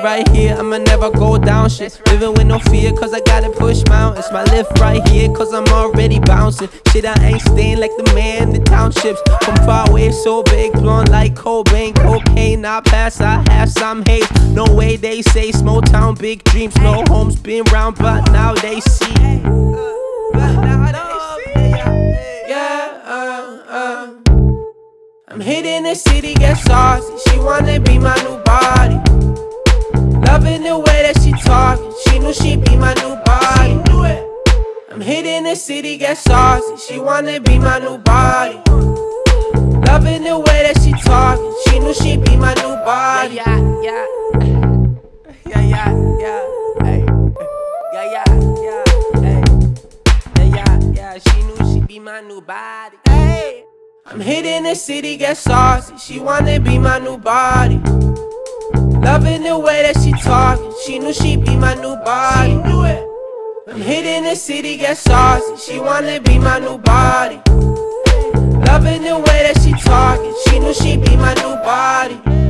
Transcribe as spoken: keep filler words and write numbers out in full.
right here, I'ma never go down shit. Living with no fear, cause I gotta push mountains. My lift right here, cause I'm already bouncing. Shit, I ain't staying like the man in the townships. From far away, so big, blonde like Cobain. Cocaine, I pass, I have some haze. No way they say, small town, big dreams. No homes been round, but now they see. Yeah, uh, uh. I'm hitting the city, get saucy. She wanna be my new body. Loving the way that she talking. She knew she'd be my new body. I'm hitting the city, get saucy. She wanna be my new body. Loving the way that she talking. She knew she'd be my new body. Yeah, yeah, yeah, yeah, yeah, hey, yeah, yeah, yeah, hey, yeah, yeah, yeah. She knew she'd be my new body. Hey, I'm hitting the city, get saucy. She wanna be my new body. Loving the way that she talking. She knew she'd be my new body. She knew it. I'm hitting the city, get saucy. She wanna be my new body. Loving the way that she talking. She knew she'd be my new body.